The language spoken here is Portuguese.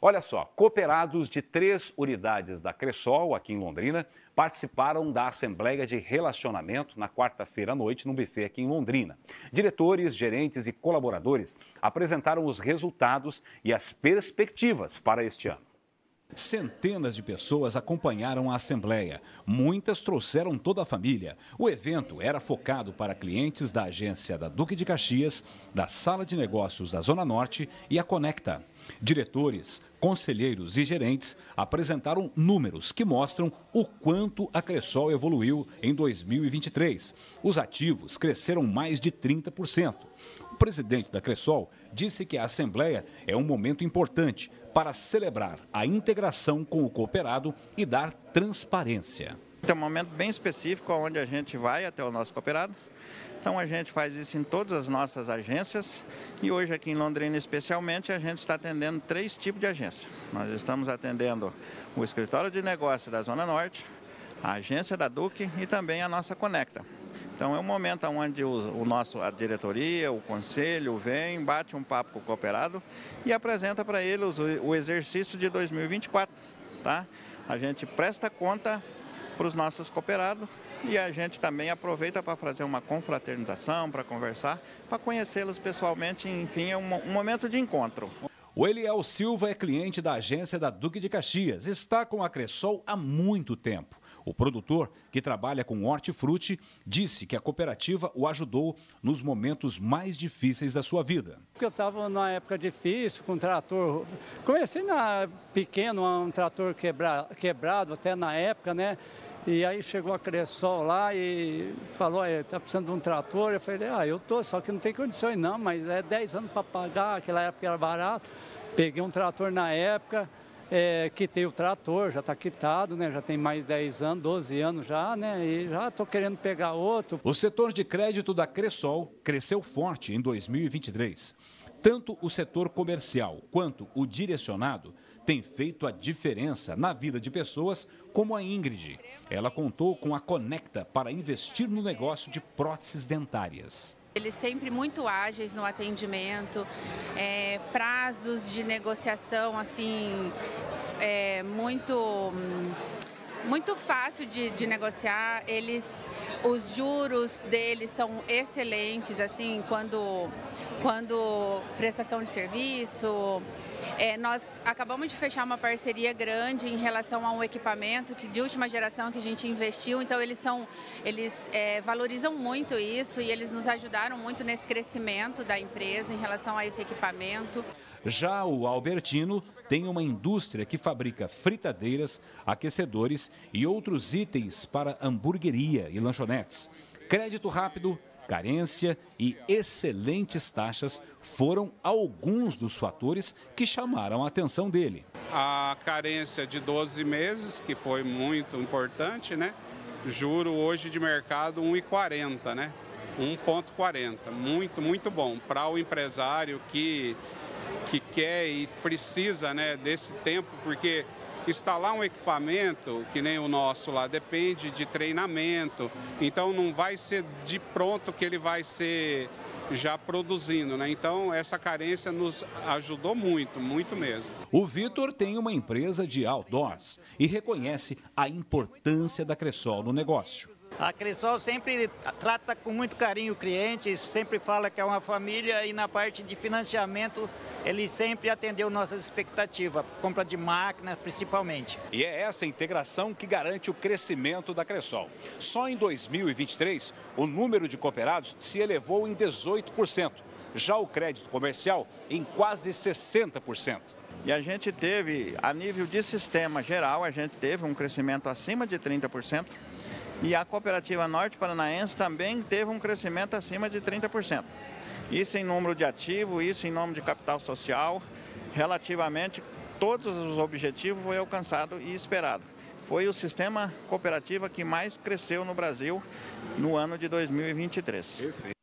Olha só, cooperados de 3 unidades da Cressol, aqui em Londrina, participaram da Assembleia de Relacionamento na quarta-feira à noite, num buffet aqui em Londrina. Diretores, gerentes e colaboradores apresentaram os resultados e as perspectivas para este ano. Centenas de pessoas acompanharam a Assembleia. Muitas trouxeram toda a família. O evento era focado para clientes da agência da Duque de Caxias, da Sala de Negócios da Zona Norte e a Conecta. Diretores, conselheiros e gerentes apresentaram números que mostram o quanto a Cressol evoluiu em 2023. Os ativos cresceram mais de 30%. O presidente da Cressol disse que a Assembleia é um momento importante para celebrar a integração com o cooperado e dar transparência. É um momento bem específico onde a gente vai até o nosso cooperado. Então a gente faz isso em todas as nossas agências e hoje aqui em Londrina especialmente a gente está atendendo 3 tipos de agência. Nós estamos atendendo o escritório de negócio da Zona Norte, a agência da Duque e também a nossa Conecta. Então é um momento onde a diretoria, o conselho vem, bate um papo com o cooperado e apresenta para ele o exercício de 2024. Tá? A gente presta conta para os nossos cooperados e a gente também aproveita para fazer uma confraternização, para conversar, para conhecê-los pessoalmente, enfim, é um momento de encontro. O Eliel Silva é cliente da agência da Duque de Caxias, está com a Cressol há muito tempo. O produtor, que trabalha com hortifruti, disse que a cooperativa o ajudou nos momentos mais difíceis da sua vida. Eu estava numa época difícil, com um trator, comecei pequeno, um trator quebrado até na época, né? E aí chegou a Cressol lá e falou, está precisando de um trator. Eu falei, eu tô, só que não tem condições não, mas é 10 anos para pagar, aquela época era barato. Peguei um trator na época. Quitei o trator, já está quitado, né? Já tem mais 10 anos, 12 anos já, né? E já estou querendo pegar outro. O setor de crédito da Cressol cresceu forte em 2023. Tanto o setor comercial quanto o direcionado têm feito a diferença na vida de pessoas como a Ingrid. Ela contou com a Conecta para investir no negócio de próteses dentárias. Eles sempre muito ágeis no atendimento, prazos de negociação assim, muito fácil de negociar. Os juros deles são excelentes, assim, quando prestação de serviço. Nós acabamos de fechar uma parceria grande em relação a um equipamento de última geração que a gente investiu, então eles valorizam muito isso e eles nos ajudaram muito nesse crescimento da empresa em relação a esse equipamento. Já o Albertino tem uma indústria que fabrica fritadeiras, aquecedores e outros itens para hamburgueria e lanchonetes. Crédito rápido, carência e excelentes taxas foram alguns dos fatores que chamaram a atenção dele. A carência de 12 meses, que foi muito importante, né? Juro hoje de mercado 1,40, né? 1,40, muito bom para o empresário que quer e precisa, né, desse tempo, porque instalar um equipamento, que nem o nosso lá, depende de treinamento, então não vai ser de pronto que ele vai ser já produzindo, né? Então essa carência nos ajudou muito mesmo. O Vitor tem uma empresa de outdoors e reconhece a importância da Cressol no negócio. A Cressol sempre trata com muito carinho o cliente, sempre fala que é uma família e na parte de financiamento ele sempre atendeu nossas expectativas, compra de máquinas principalmente. E é essa integração que garante o crescimento da Cressol. Só em 2023, o número de cooperados se elevou em 18%, já o crédito comercial em quase 60%. E a gente teve, a nível de sistema geral, a gente teve um crescimento acima de 30%. E a Cooperativa Norte Paranaense também teve um crescimento acima de 30%. Isso em número de ativos, isso em número de capital social, relativamente todos os objetivos foi alcançado e esperado. Foi o sistema cooperativa que mais cresceu no Brasil no ano de 2023. Perfeito.